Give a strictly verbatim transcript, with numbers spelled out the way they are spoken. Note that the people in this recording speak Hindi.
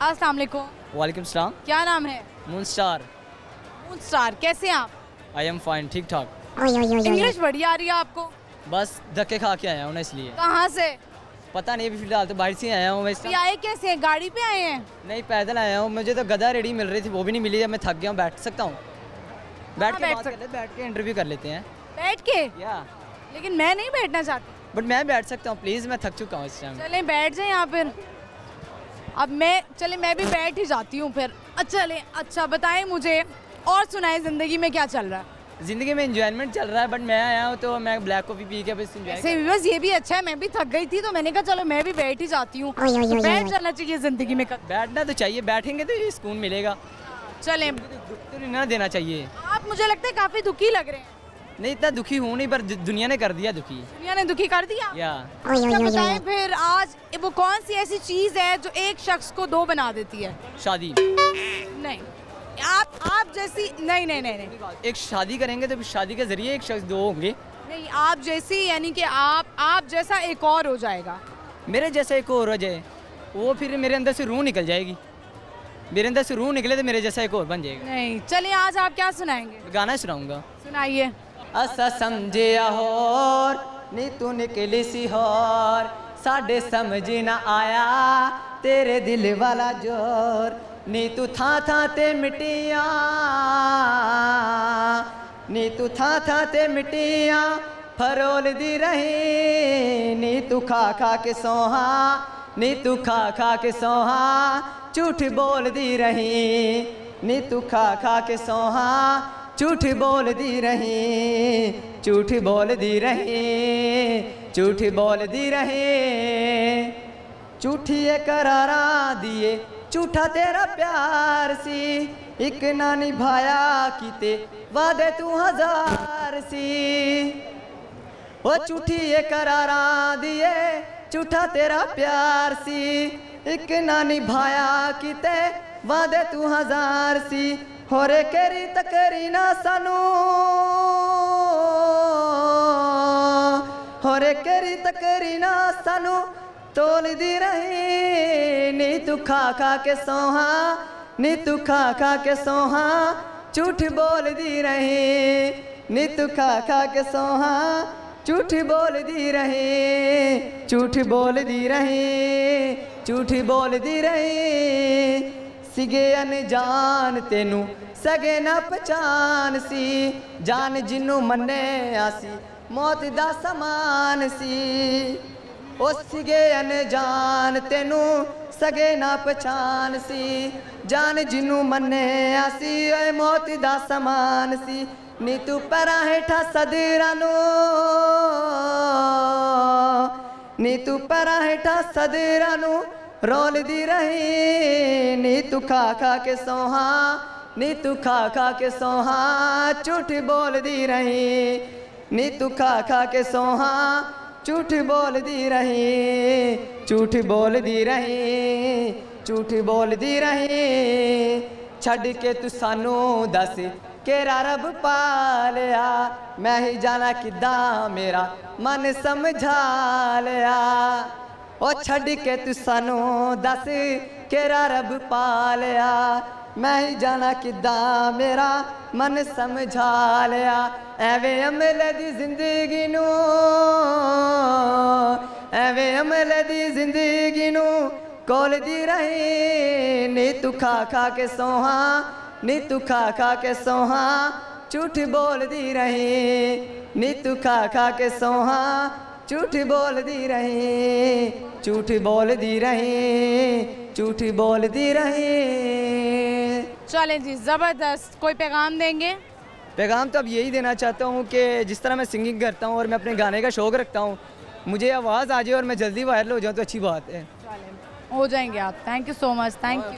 अस्सलाम वालेकुम। वालेकुम सलाम। क्या नाम है? मूनस्टार। मूनस्टार, कैसे हैं आप? आई एम फाइन, ठीक ठाक। इंग्लिश बढ़िया आ रही है आपको? बस धक्के खा के आया हूँ ना, इसलिए। कहाँ से? पता नहीं, अभी फिलहाल तो बाहर से आया हूँ मैं। तो आए कैसे हैं? गाड़ी पे आए हैं? नहीं, पैदल आया हूँ। मुझे तो गधा रेडी मिल रही थी, वो भी नहीं मिली। मैं थक गया हूँ। बैठ सकता हूँ? बैठ के बात कर ले, बैठ के इंटरव्यू कर लेते हैं। बैठ के? या लेकिन मैं नहीं बैठना चाहती। बट मैं बैठ सकता हूँ प्लीज़, मैं थक चुका हूँ इस टाइम। चलें बैठ जाएं यहाँ पर। अब मैं चले मैं भी बैठ ही जाती हूँ फिर। अच्छा चलें। अच्छा बताएं मुझे और सुनाएं, ज़िंदगी में क्या चल रहा है? ज़िंदगी में एंजॉयमेंट चल रहा है, बट मैं आया हूँ तो मैं ब्लैक कॉफ़ी पी के बस एंजॉय। ऐसे भी बस ये भी अच्छा है, मैं भी थक गई थी तो मैंने कहा चलो मैं भी बैठ ही जाती हूँ। तो बैठ जाना चाहिए ज़िंदगी में। बैठना तो चाहिए, बैठेंगे तो ये सुकून मिलेगा। चलें। दुख तो नहीं ना देना चाहिए। आप मुझे लगता है काफ़ी दुखी लग रहे हैं। नहीं, इतना दुखी हूँ नहीं, पर दुनिया ने कर दिया दुखी। दुनिया ने दुखी कर दिया? या अच्छा बताएं फिर, आज वो कौन सी ऐसी चीज़ है जो एक शख्स को दो बना देती है? शादी। नहीं, आप आप जैसी नहीं नहीं नहीं नहीं एक शादी करेंगे तो शादी के जरिए एक शख्स दो होंगे। नहीं, आप जैसी यानी कि आप आप जैसा एक और हो जाएगा। मेरे जैसा एक और हो जाए, वो फिर मेरे अंदर से रूह निकल जाएगी। मेरे अंदर से रूह निकले तो मेरे जैसा एक और बन जाएगा। नहीं, चलिए आज आप क्या सुनाएंगे? गाना सुनाऊंगा। सुनाइए। असा समझे होर नी तू निकली सी होर, साडे समझ ना आया तेरे दिल वाला जोर, नी तू था था ते मिटिया, नी तू था था ते मिटिया फरोल दी रही, नी तू खा खा के सोहा, नी तू खा खा के सोहा झूठ बोल दी रही, नी तू खा खा के सोहा झूठ बोल दी रही, झूठ बोल दी रही, झूठ बोल दी रही, झूठी करारा दिए झूठा तेरा प्यार सी, एक ना निभाया किते वादे तू हजार सी, वो झूठी करारा दिए झूठा तेरा प्यार सी, एक ना निभाया किते वादे तू हजार सी, होरे केरी तकरी ना सानू, होरे केरी तकरी ना सानू तोल दी रही, नी तू खा खा के सोहा, नी तू खा खा के सोहा झूठ बोल दी रही, नी तू खा खा के सोहा झूठ बोल दी रही, झूठ बोल दी रही, झूठ बोल दी रही, सिगे अनजान तेनू सगे ना पहचान सी, जान जिन्नू मन्ने आसी मौत दा समान सी, ओ सिगे अनजान तेनू सगे ना पहचान सी, जान जिन्नू मन्ने आसी ओए मौत दा समान सी, नी तू परा हेठा सदरा नू, नी तू परा हेठा सदरा नू रोल दी रही, नी तू खा खा के सोहा, नी तू खा खा के सोहा झूठ बोल दी रही, नी तू खा खा के सोहा झूठ बोल दी रही, झूठ बोल दी रही, झूठ बोल दी रही, छड़ के तू सानू दस केरा रब पालिया, मैं ही जाना किदा मेरा मन समझा लिया, ओ छड़ के तू सानू दस केरा रब पालिया, मैं ही जाना किदा मेरा मन समझा लिया, एवे अमले दी जिंदगी नू, एवे अमले दी जिंदगी नू कोल दी रही, नी तू खा खा के सोहा, नी तू खा खा के सोहा झूठ बोल दी रही, नी तू खा खा के सोहा झूठ बोल दी रही, झूठ बोल दी रही, झूठ बोल दी रही। चलें जी, ज़बरदस्त। कोई पैगाम देंगे? पैगाम तो अब यही देना चाहता हूँ कि जिस तरह मैं सिंगिंग करता हूँ और मैं अपने गाने का शौक़ रखता हूँ, मुझे आवाज़ आ जाए और मैं जल्दी वायरल हो जाऊँ तो अच्छी बात है। हो जाएंगे आप। Thank you so much. Thank you.